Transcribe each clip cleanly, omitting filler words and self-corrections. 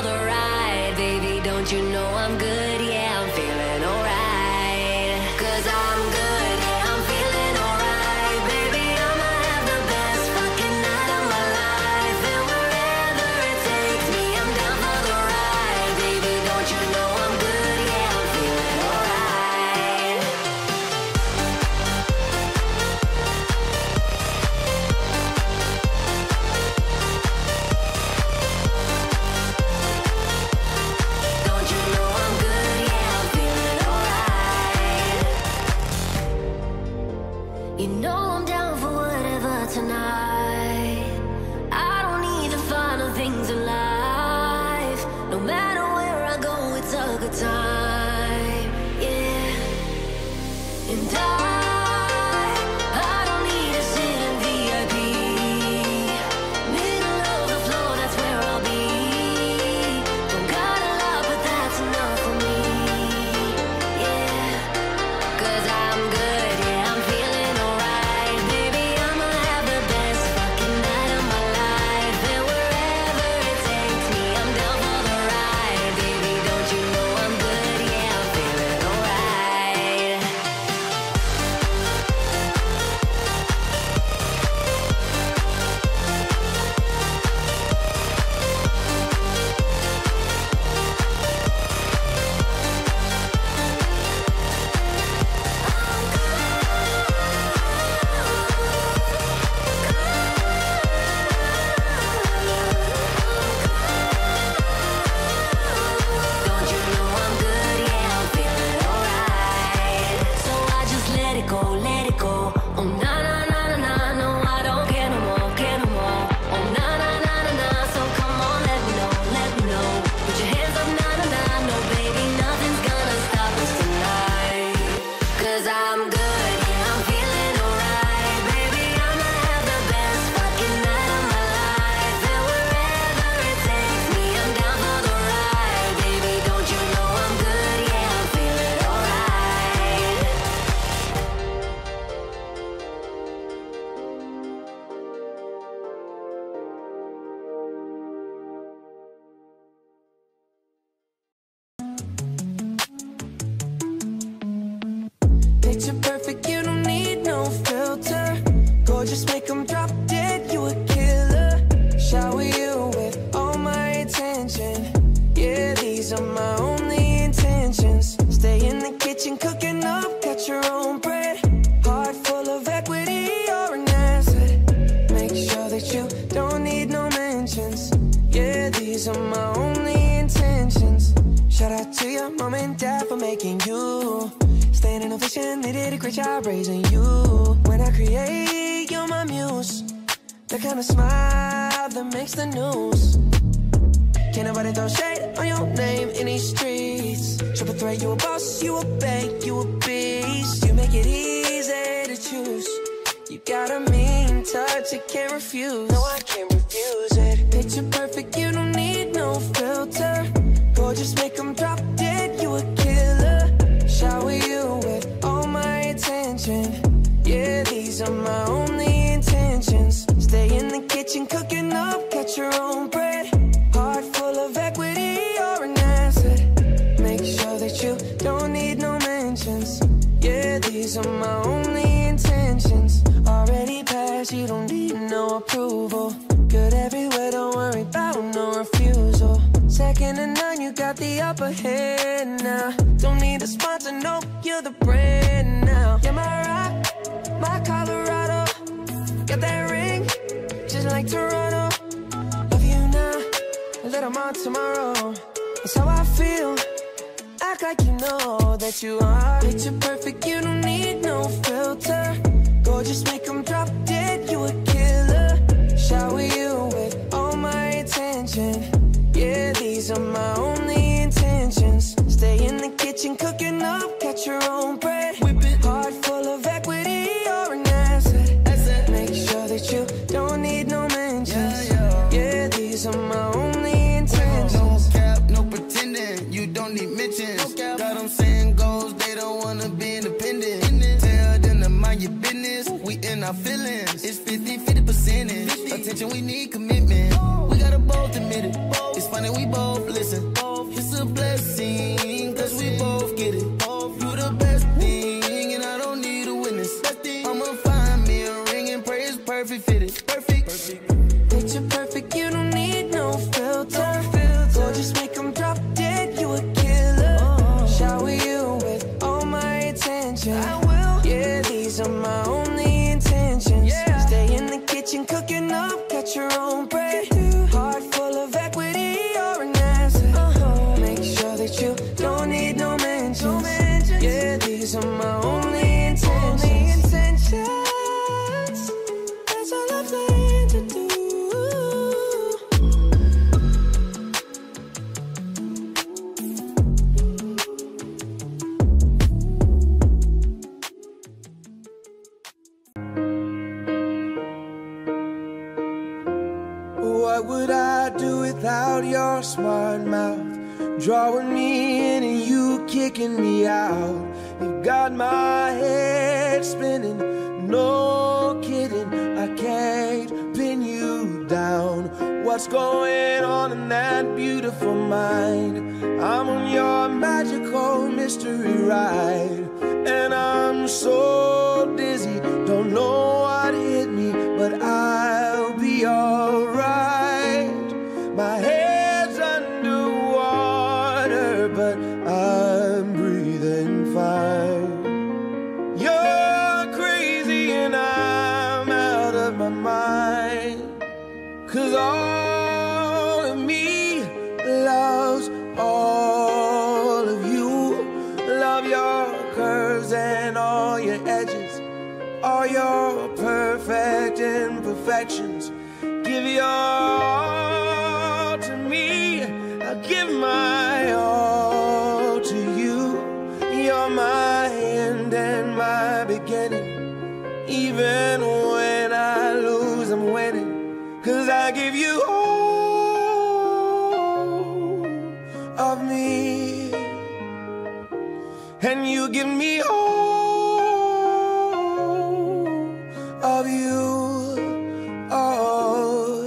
for the ride. Baby, don't you know I'm good? Yeah, I'm feeling alright. 'Cause I'm good, yeah, I'm feeling alright. Baby, I'ma have the best fucking night of my life. And wherever it takes me, I'm down for the ride. Baby, don't you know I'm good? Yeah, I'm feeling alright. Don't you know I'm good? Yeah, I'm feeling alright. You know I'm down for whatever tonight. I don't need the final things in life. No matter where I go, it's a good time. Yeah. And I don't need to sit in VIP. Middle of the floor, that's where I'll be. Don't got a lot, but that's enough for me. Yeah. 'Cause I'm good, yeah, I'm feeling alright. Baby, I'ma have the best fucking night of my life. And wherever it takes me, I'm down for the ride. Baby, don't you know I'm good? Yeah, I'm feeling alright. Don't you know I'm good? Yeah, I'm feeling alright. So I just let it go, let it go. Oh na na na na na, no I don't care no more, care no more. Oh na na na na na, so come on, let me know, let me know. Put your hands up, na na na, no baby, nothing's gonna stop us tonight. 'Cause I'm good, yeah, I'm feeling alright. Baby, I'ma have the best fucking night of my life. And wherever it takes me, I'm down for the ride. Baby, don't you know I'm good? Yeah, I'm feeling alright. Picture perfect, you don't need no filter. Gorgeous, make 'em drop dead, you a killer. Shower you with all my attention. Yeah, these are my only intentions. Stay in the kitchen, cooking up, got your own bread. Heart full of equity, you're an asset. Make sure that you don't need no mentions. Yeah, these are my only intentions. Shout out to your mom and dad for making you. Standing ovation, they did a great job raising you. When I create, you're my muse. The kind of smile that makes the news. Can't nobody throw shade on your name in these streets. Triple threat, you a boss, you a bank, you a beast. You make it easy to choose. You got a mean touch, you can't refuse. No, I can't refuse it. Picture perfect, you don't need no filter. Gorgeous, make 'em drop dead, you a killer. Shower you with all my attention. Yeah, these are my only intentions. Stay in the kitchen, cooking up, got your own bread. Heart full of equity, you're an asset. Make sure that you don't need no mentions. Yeah, these are my only intentions. Already passed, you don't need no approval. Good everywhere, don't worry about no refusal. Second to none, you got the upper hand now. Don't need a sponsor, no, you're the brand now. You're my rock, my Colorado. Got that ring, just like Toronto. Love you now, a little more tomorrow. That's how I feel. Act like you know that you are. Picture perfect, you don't need no filter. Gorgeous, make 'em drop dead, you a killer. Shower you with all my attention. Yeah, these are my only intentions. Stay in the kitchen, cooking up, got your own bread. Heart full of equity, you're an asset. Make sure that you don't need no mentions. Yeah, these are my only intentions. No cap, no pretending, you don't need mentions. Got 'em saying goals, they don't wanna be independent. Tell them to mind your business, we in our feelings. It's 50-50 percentage. Attention, we need commitment. We gotta both admit it. It's funny, we both live your smart mouth, drawing me in and you kicking me out. You got my head spinning, no kidding, I can't pin you down. What's going on in that beautiful mind? I'm on your magical mystery ride, and I'm so dizzy, don't know what hit me, but I'll be alright. My head's underwater, but I'm breathing fine. You're crazy and I'm out of my mind, 'cause all of me loves all of you. Love your curves and all your edges, all your perfect imperfections. Give your all to me, I'll give my all to you. You're my end and my beginning. Even when I lose, I'm winning, 'cause I give you all of me, and you give me all of you. Oh,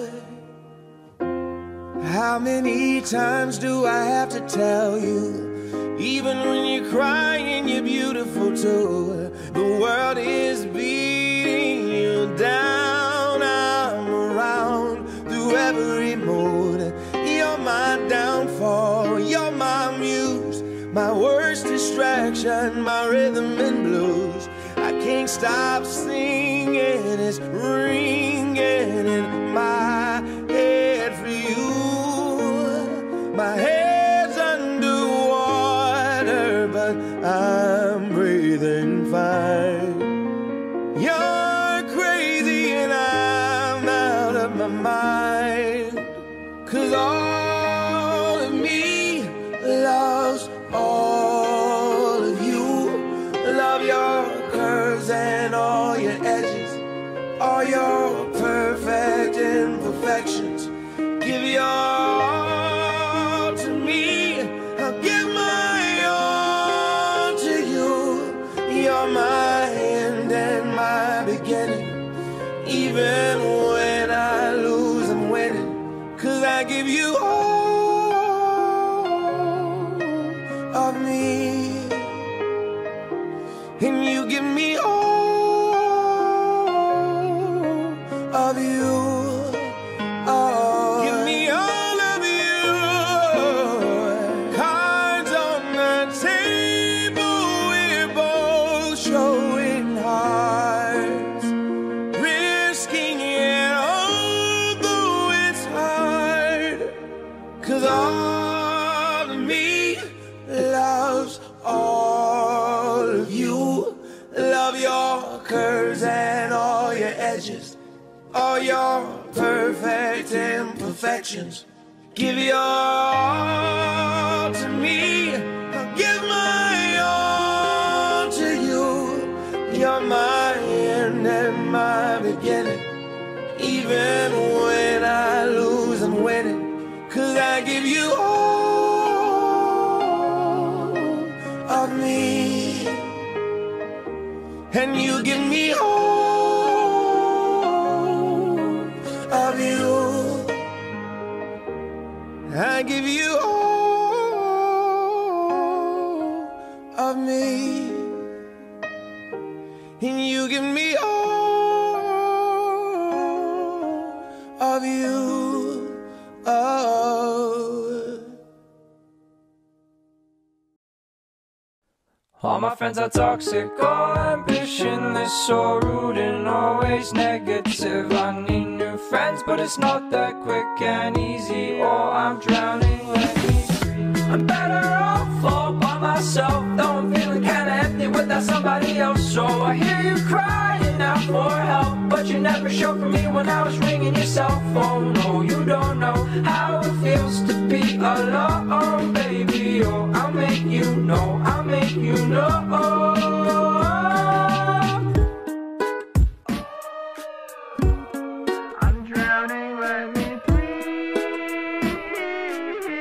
how many times do I have to tell you? Even when you're crying, you're beautiful too. The world is beating you down. I'm around through every mood. You're my downfall, you're my muse, my worst distraction, my rhythm and blues. I can't stop singing, it's ringing in my head for you. My head's underwater, but I'm breathing fine. You're crazy and I'm out of my mind, 'cause all of me loves all of you. Love your curves and all your edges, all your perfect imperfections. Give your all to me, I'll give my all to you. You're my end and my beginning. Even when I lose, I'm winning, 'cause I give you all of me, and you give me all of you. Oh, give me all of you. Cards on the table, we're both showing hearts, risking it although it's hard, 'cause all of me loves all of you. Love your curves and all your edges, all your perfect imperfections. Give your all to me, I'll give my all to you. You're my end and my beginning. Even when I lose, I'm winning, 'cause I give you all of me, and you give me all of you. I give you all of me, and you give me all of you. Oh. All my friends are toxic, all ambitionless, so rude and always negative. I need new friends, but it's not that quick and easy, or I'm drowning, let me free. I'm better off all by myself, though I'm feeling kinda empty without somebody else. So I hear you crying out for help, but you never showed for me when I was ringing your cell phone. No, you don't know how it feels to be alone, baby. Oh, I'll make you know, I'll make you know. I'm drowning, let me breathe.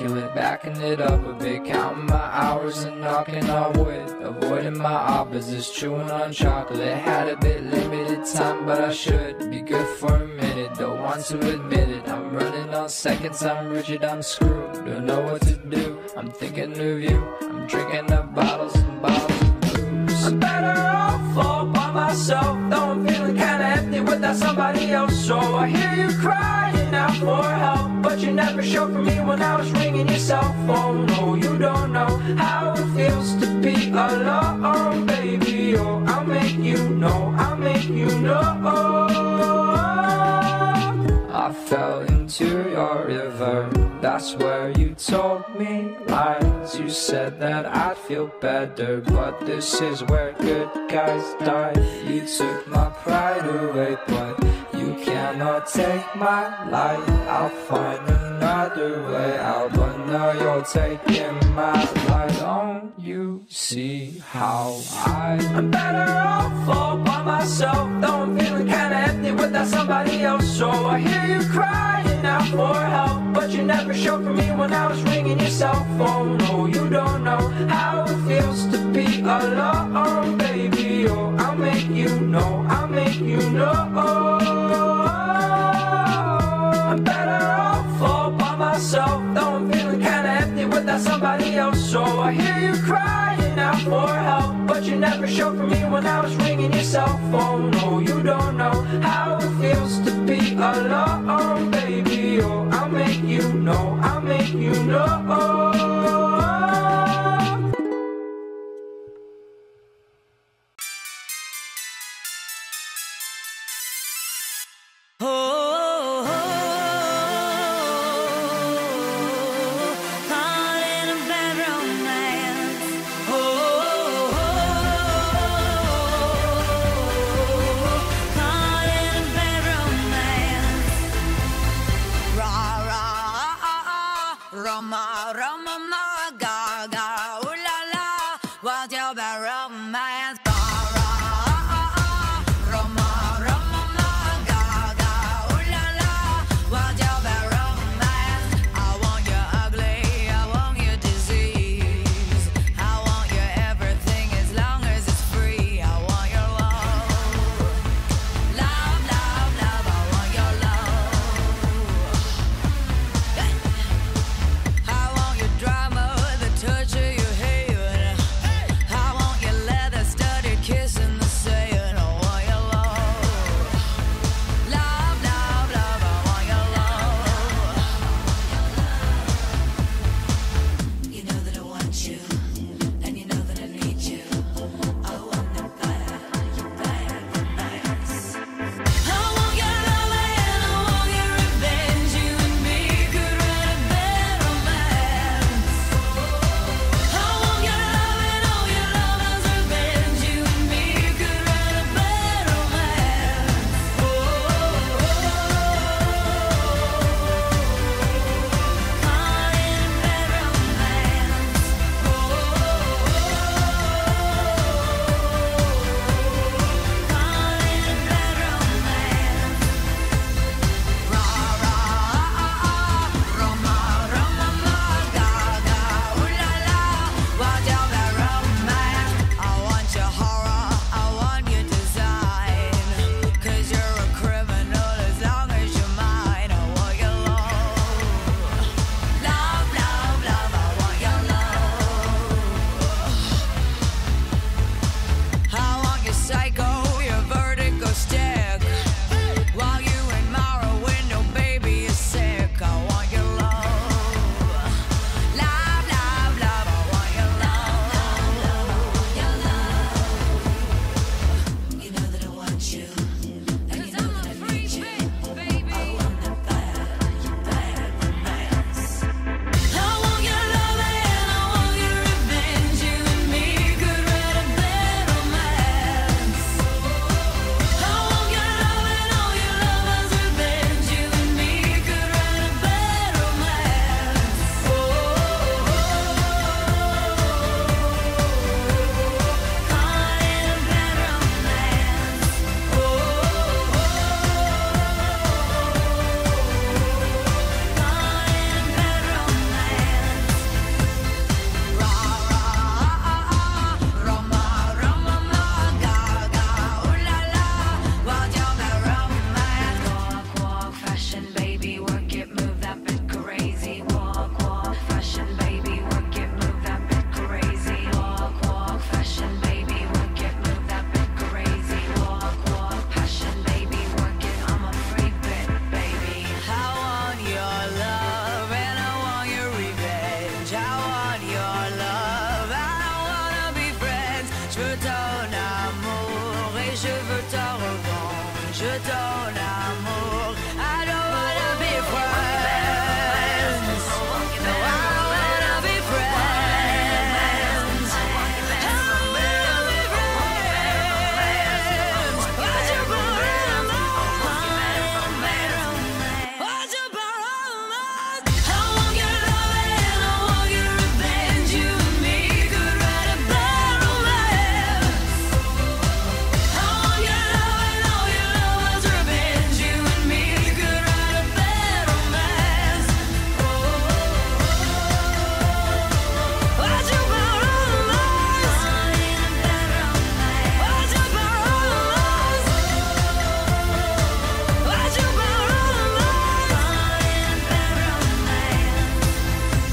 into it, backing it up a bit, counting my hours and knocking on wood, avoiding my opposites, chewing on chocolate. Had a bit limited time, but I should be good for a minute. Don't want to admit it, I'm running on seconds, I'm rigid, I'm screwed. Don't know what to do, I'm thinking of you. I'm drinking up bottles and bottles of booze. I'm better off all by myself, though I'm feeling kinda empty without somebody else. So I hear you crying out for help, but you never showed for me when I was ringing your cell phone. No, you don't know how it feels to be alone, baby. Oh, I'll make you know, I'll make you know. I fell into your river, that's where you told me lies. You said that I'd feel better, but this is where good guys die. You took my pride away, but you cannot take my life. I'll find another way out, but now you're taking my life. Don't you see how I'm better off all by myself, though I'm feeling kinda empty without somebody else. So I hear you crying out for help, but you never showed for me when I was ringing your cell phone. No, you don't know how it feels to be alone, baby. Oh, I'll make you know, I'll make you know. I'm better off all by myself, though I'm feeling kinda empty without somebody else. So I hear you crying out for help, but you never showed for me when I was ringing your cell phone. No, you don't know how it feels to be alone, baby. Oh, I'll make you know, I'll make you know. Drama, the ton amour. I don't wanna be friends. No, I don't wanna be friends. I wanna be friends. What you put in my mind? What you put in my mind? I want your love and I want your revenge. You and me could write a bad romance. I want your love and all your love's revenge. You and me could write a bad romance. What you put in my mind? What you put in my mind? What you put in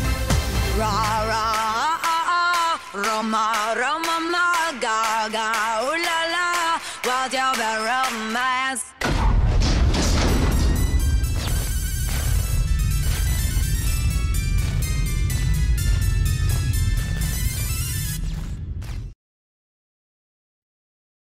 my mind? Ra ra Roma Roma ma ga ga